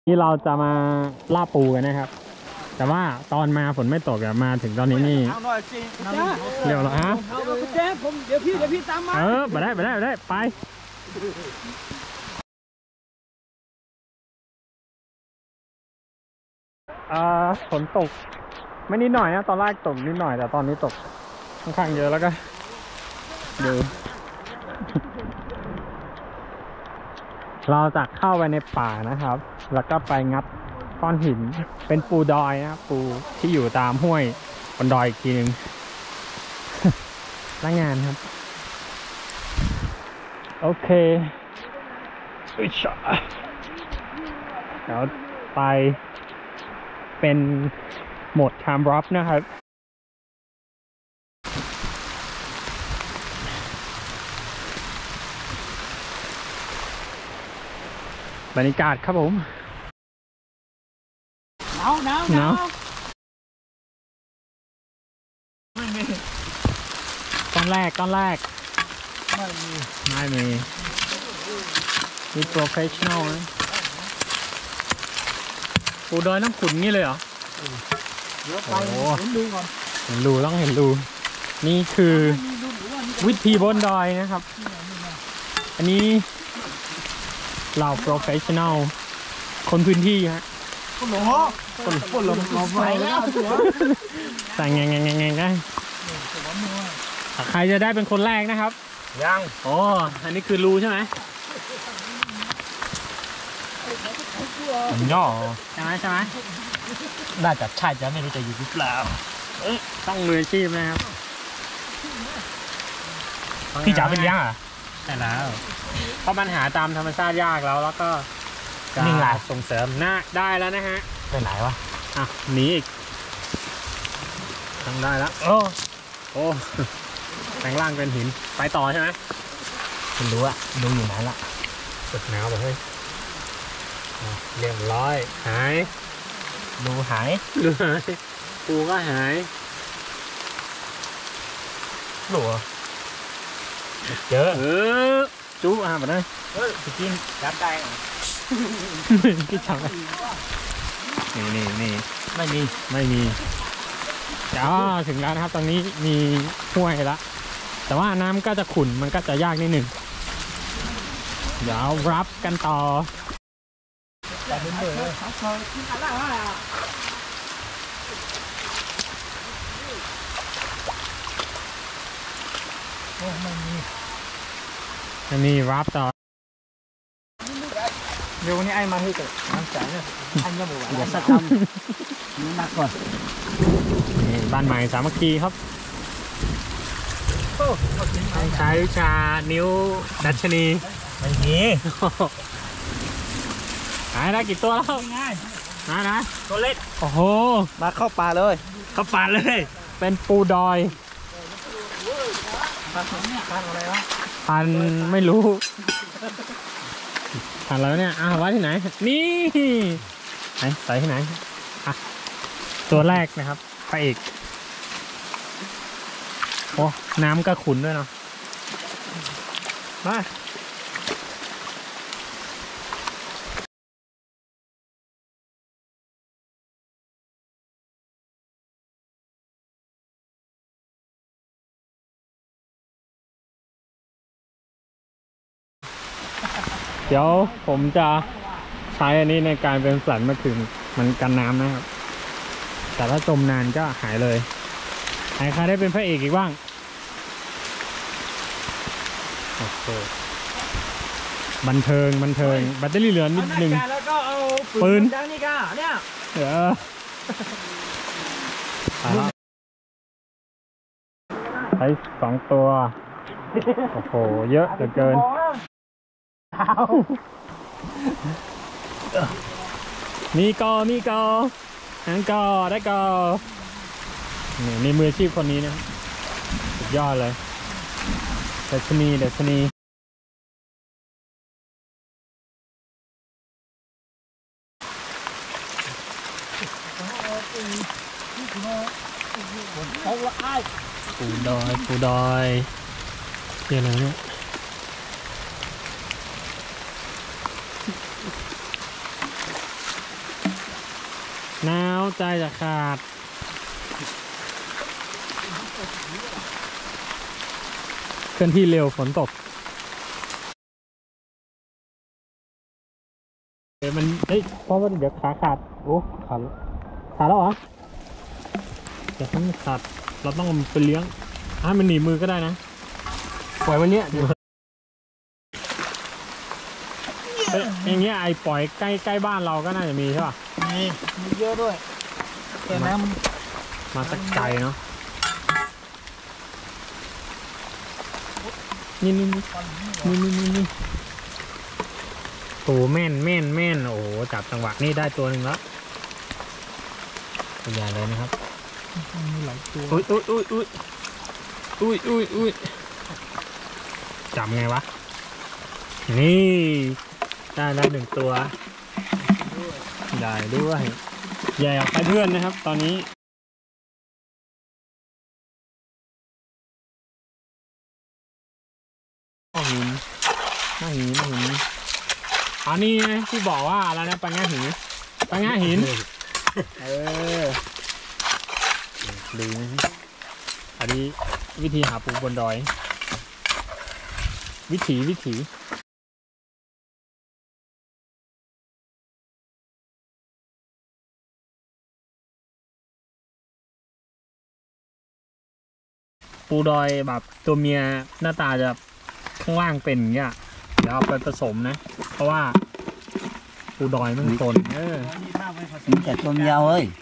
นี่เราจะมาล่าปูกันนะครับแต่ว่าตอนมาฝนไม่ตกอะมาถึงตอนนี้นี่เร็วเหรอฮะเจ๊ผมเดี๋ยวพี่ตามมาไปได้ไปฝนตกไม่นิดหน่อยนะตอนแรกตกนิดหน่อยแต่ตอนนี้ตกค่อนข้างเยอะแล้วก็ดูเราจะเข้าไปในป่านะครับแล้วก็ไปงัดก้อนหินเป็นปูดอยนะครับปูที่อยู่ตามห้วยบนดอยอีกทีหนึ่งร่างงานครับโอเคแล้วไปเป็นโหมด time drop นะครับบรรยากาศครับผมหนาวไม่มีก้อนแรกไม่มีโปรเฟชชั่นอลนะปูดอยน้ำขุ่นนี่เลยเหรอเดี๋ยวไปเห็นดูก่อนเห็นรูต้องเห็นรูนี่คือวิธีบนดอยนะครับอันนี้เราโปรเฟชชั่นอลคนพื้นที่ฮะคนหลงไฟแล้วสั่งไงใครจะได้เป็นคนแรกนะครับยังอ๋ออันนี้คือรูใช่ไหมย่อใช่ไหมน่าจะใช่จะไม่รู้จะอยู่หรือเปล่าต้องมืออาชีพนะครับพี่จ๋าเป็นยังอ่ะใช่แล้วเพราะมันหาตามธรรมชาติยากแล้วก็นี่ไงส่งเสริมน่าได้แล้วนะฮะไปไหนวะหนีอีกทำได้แล้วโอ้แปลงร่างเป็นหินไปต่อใช่ไหมคุณรู้อะดูอยู่ไหนล่ะสุดหนาวแบบเฮ้ยเรียบร้อยหายดูหายปูก็หายหลัวเจอจุ๊บแบบนั้นไปกินจับได้เหรอพี่จับนี่ไม่มีจ้าถึงแล้วนะครับตรงนี้มีห้วยแล้วแต่ว่าน้ำก็จะขุ่นมันก็จะยากนิดหนึ่งเดี๋ยวรับกันต่ออันนี้รับต่อเดี๋ยววันนี้ไอ้มาให้กับน้ำใสเนี่ยอันยังบอกว่าอย่าสักคำนี่นักก่อนนี่บ้านใหม่สามัคคีครับใช้วิชานิ้วดัชนีไม่มีหายได้กี่ตัวแล้วนะตัวเล็กโอ้โหมาเข้าป่าเลยเป็นปูดอยพันอะไรวะพันไม่รู้พันแล้วเนี่ยไว้ที่ไหนนี่ใส่ที่ไหนตัวแรกนะครับไปอีกโอ้น้ำก็ขุ่นด้วยเนาะมาเดี๋ยวผมจะใช้อันนี้ในการเป็นสันมาถึงมันกันน้ำนะครับแต่ถ้าจมนานก็หายเลยใครได้เป็นพระเอกอีกบ้างโอเคบันเทิงแบตเตอรี่เหลือนิดนึงแล้วก็เอาปืนดังนี่ก้าเนี่ยใช้2 ตัวโอ้โหเยอะเหลือเกินมีกอหางกอได้กอนี่มืออาชีพคนนี้นะสุดยอดเลยดัชนีปูดอยเดี๋ยวอะไรเนี่ยหนาวใจจะขาดเคลื่อนที่เร็วฝนตกเดี๋ยวมันเฮ้ยเพราะว่าเดี๋ยวขาขาดโอ้ขาแล้วเหรอเดี๋ยวถ้ามันขาดเราต้องเอาไปเลี้ยงให้มันหนีมือก็ได้นะปล่อยวันเนี้ยอย่างเงี้ยไอ้ปล่อยใกล้บ้านเราก็น่าจะมีใช่ป่ะนี่มีเยอะด้วยแต่น้ำมันมาสักไกลเนาะนี่โอ้แม่นโอ้จับจังหวะนี่ได้ตัวหนึ่งแล้วตัวใหญ่เลยนะครับมีหลายตัวอุ้ยจับไงวะนี่ได้หนึ่งตัวใหญ่ด้วยใหญ่ออกไปเพื่อนนะครับตอนนี้หินอันนี้ที่บอกว่าอะไรนะปังง่าหินดูนะอันนี้วิธีหาปูบนดอยวิถีปูดอยแบบตัวเมียหน้าตาจะข้างล่างเป็นอย่างเงี้ยเดี๋ยวเอาไปผสมนะเพราะว่าปูดอยมันตนมีแต่ตัวยาวเอ้ย